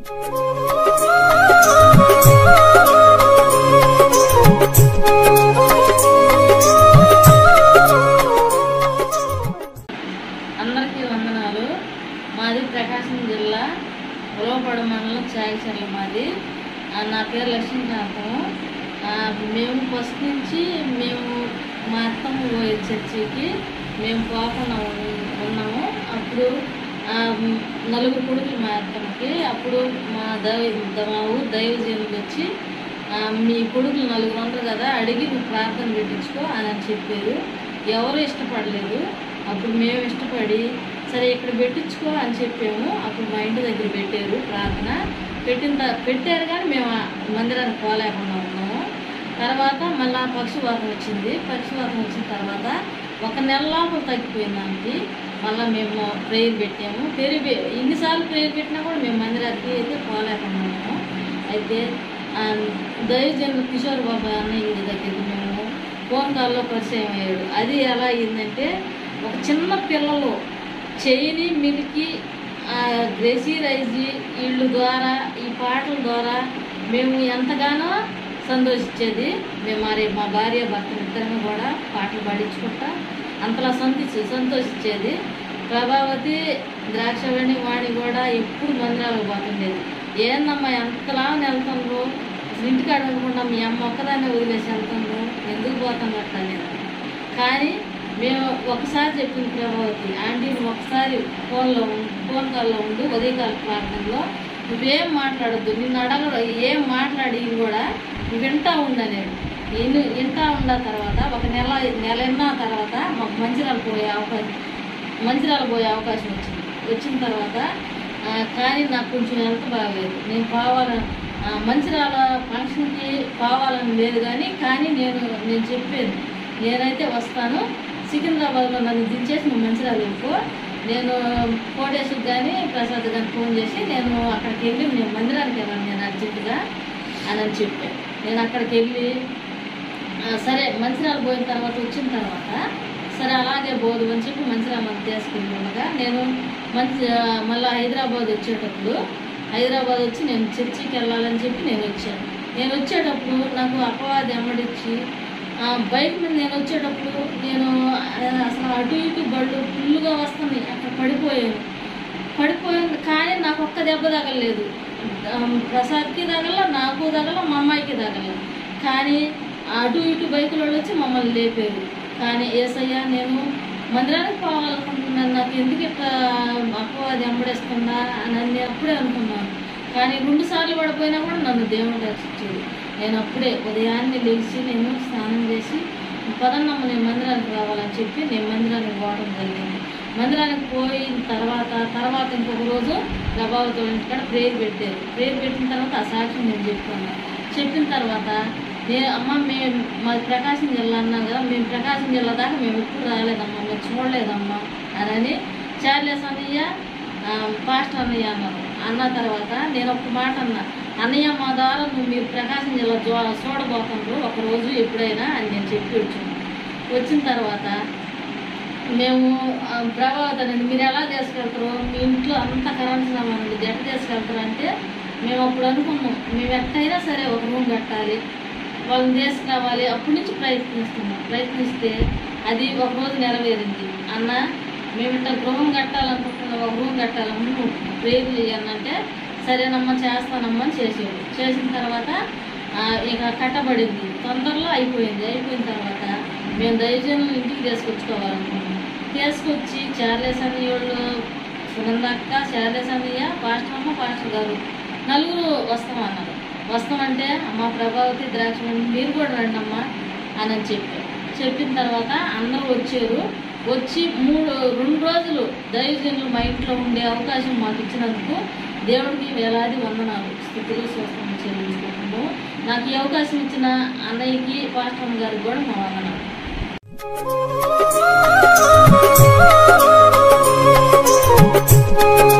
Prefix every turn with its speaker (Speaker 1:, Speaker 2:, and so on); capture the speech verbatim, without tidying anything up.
Speaker 1: అందరికీ వందనాలు. మాది ప్రకాశం జిల్లా ఉలవపాడు మండలం చాయచర్ల మాది. నా పేరు లక్ష్మీకాంతం. మేము ఫస్ట్ నుంచి మేము మా అత్తమ్మ పోయే చర్చికి మేము పోకుండా ఉన్నాము. అప్పుడు నలుగురు కొడుకులు మా అత్తమ్మకి. అప్పుడు మా దైవ మా ఊరు దైవజనులు వచ్చి మీ కొడుకులు నలుగురు ఉంటారు కదా, అడిగి నువ్వు ప్రార్థన పెట్టించుకో అని చెప్పారు. ఎవరు ఇష్టపడలేదు. అప్పుడు మేము ఇష్టపడి సరే ఇక్కడ పెట్టించుకో అని చెప్పాము. అప్పుడు మా ఇంటి దగ్గర పెట్టారు ప్రార్థన. పెట్టిన పెట్టారు కానీ మేము మందిరానికి పోలేకుండా ఉన్నాము. తర్వాత మళ్ళీ పక్షవాతం వచ్చింది. పక్షవాతం వచ్చిన తర్వాత ఒక నెల లోపల తగ్గిపోయిన దానికి మళ్ళీ మేము ప్రేయర్ పెట్టాము. పెరిగి ఇన్నిసార్లు ప్రేయర్ పెట్టినా కూడా మేము మందిరానికి అయితే పోలేకుండా ఉన్నాము. అయితే దైవజనులు కిషోర్ బాబు అన్నయ్య దగ్గరికి మేము ఫోన్ కాల్లో పరిచయం అయ్యాడు. అది ఎలా అయిందంటే, ఒక చిన్న పిల్లలు చెయ్యిని మిలికి గ్రేసీ రైజీ వీళ్ళ ద్వారా ఈ పాటల ద్వారా మేము ఎంతగానో సంతోషించేది. మేము మరి మా భార్య భర్త ఇద్దరిని కూడా పాటలు పాడించుకుంటా అంతలా సంతోషి సంతోషించేది. ప్రభావతి ద్రాక్షవేణి వాణి కూడా ఎప్పుడు మందిరాలకు పోతుండేది. ఏందమ్మా ఎంతలా వెళ్తుండ్రు, అసలు ఇంటికాడ అనుకుంటా మీ అమ్మ ఒక్కదాన్ని వదిలేసి వెళ్తుండ్రు, ఎందుకు పోతున్నట్టు అనేది. కానీ మేము ఒకసారి చెప్పింది ప్రభావతి, ఆంటీని ఒకసారి ఫోన్లో ఫోన్ కాల్లో ఉండు, ఉదయకాల ప్రార్థనలో నువ్వేం మాట్లాడద్దు, నిన్ను అడగ ఏం మాట్లాడి కూడా నువ్వు వింటా ఉండనేది. నేను వింటా ఉన్న తర్వాత ఒక నెల నెలన్న తర్వాత మాకు మంచిర్యాల పోయే అవకాశం మంచిర్యాల పోయే అవకాశం వచ్చింది. వచ్చిన తర్వాత కానీ నాకు కొంచెం హెల్త్ బాగలేదు. నేను పోవాలని మంచిర్యాల ఫంక్షన్కి పోవాలని లేదు కానీ కానీ నేను నేను చెప్పేది నేనైతే వస్తాను, సికింద్రాబాద్లో నన్ను దించేసి నువ్వు మంచిర్యాల వెళ్ళిపో, నేను కోటేశ్వరికి కానీ ప్రసాద్ కానీ ఫోన్ చేసి నేను అక్కడికి వెళ్ళి నేను మందిరానికి వెళ్ళాను నేను అర్జెంటుగా అని అని చెప్పాను. నేను అక్కడికి వెళ్ళి సరే మంచిర్యాల పోయిన తర్వాత వచ్చిన తర్వాత సరే అలాగే పోదు అని చెప్పి మంచిర్యాల తీసుకెళ్ళి ఉండగా నేను మంచి మళ్ళీ హైదరాబాద్ వచ్చేటప్పుడు హైదరాబాద్ వచ్చి నేను చర్చికి వెళ్ళాలని చెప్పి నేను వచ్చాను. నేను వచ్చేటప్పుడు నాకు అపవాది ఎమ్మడిచ్చి బైక్ మీద నేను వచ్చేటప్పుడు నేను అసలు అటు ఇటు బళ్ళు ఫుల్గా వస్తున్నాయి. అక్కడ పడిపోయాను పడిపోయింది కానీ నాకు ఒక్క దెబ్బ తగలలేదు. ప్రసాద్కి తగల, నాకు తగల, మా అమ్మాయికి తగల. కానీ అటు ఇటు బైకులో వచ్చి మమ్మల్ని లేపారు. కానీ ఏసయ్యా నేను మందిరానికి పోవాలనుకుంటున్నాను, నాకు ఎందుకు ఇట్లా అపవాది ఎంబడేస్తుందా అని నేను అప్పుడే అనుకున్నాను. కానీ రెండు సార్లు పడిపోయినా కూడా నన్ను దేవుడు రక్షించాడు. నేను అప్పుడే ఉదయాన్నే లేచి నేను స్నానం చేసి పదన్నమ్మ నేను మందిరానికి రావాలని చెప్పి నేను మందిరానికి పోవడం జరిగింది. మందిరానికి పోయిన తర్వాత తర్వాత ఇంకొక రోజు ప్రభావతి ఇంటికాడ ప్రేయర్ పెట్టారు. ప్రేయర్ పెట్టిన తర్వాత ఆ సాక్ష్యం నేను చెప్తాను. చెప్పిన తర్వాత నేను అమ్మ మేము మాది ప్రకాశం జిల్లా అన్నాం కదా, మేము ప్రకాశం జిల్లా దాకా మేము ఎప్పుడు రాలేదమ్మా, మేము చూడలేదమ్మా అని చార్లెస్ అన్నయ్య పాస్టర్ అన్నయ్య అన్నారు. అన్న తర్వాత నేను ఒక మాట అన్నా, అన్నయ్య మా ద్వారా నువ్వు మీరు ప్రకాశం జిల్లా చూ చూడబోతుండ్రు ఒకరోజు ఎప్పుడైనా అని నేను చెప్పి వచ్చాను. వచ్చిన తర్వాత మేము ప్రభావితానండి మీరు ఎలా తీసుకెళ్తారు, మీ ఇంట్లో అంత కరెంట్ సామాన్ ఉంది ఎట్లా తీసుకెళ్తారు అంటే మేము అప్పుడు అనుకున్నాం మేము ఎట్టయినా సరే ఒక రూమ్ కట్టాలి, వాళ్ళని తీసుకురావాలి. అప్పటి నుంచి ప్రయత్నిస్తున్నాం. ప్రయత్నిస్తే అది ఒకరోజు నెరవేరింది. అన్న మేము ఇట్లా గృహం కట్టాలనుకుంటున్నాం, ఒక రూమ్ కట్టాలమ్మ నువ్వు ప్రేయర్ చేయాలంటే సరేనమ్మా చేస్తానమ్మా అని చేసేవాడు. చేసిన తర్వాత ఇక కట్టబడింది, తొందరలో అయిపోయింది. అయిపోయిన తర్వాత మేము దైవజనులు ఇంటికి తీసుకొచ్చుకోవాలనుకున్నాం. తీసుకొచ్చి చార్లెస్ అన్నయ్య వాళ్ళు సుగంధక్క, చార్లెస్ అన్నయ్య, పాస్టర్ అమ్మ, పాస్టర్ గారు నలుగురు వస్తామన్నారు. వస్తామంటే అమ్మ ప్రభావతి ద్రాక్ష మీరు కూడా రండి అమ్మా అని చెప్పారు. చెప్పిన తర్వాత అందరూ వచ్చారు. వచ్చి మూడు రెండు రోజులు దైవజనులు మా ఇంట్లో ఉండే అవకాశం మాకు ఇచ్చినందుకు దేవుడికి వేలాది వందనాలు స్థితులు స్వస్థం చెల్లించుకుంటున్నాము. నాకు ఈ అవకాశం ఇచ్చిన అన్నయ్యకి పాస్టర్ గారికి కూడా మా వందనాలు.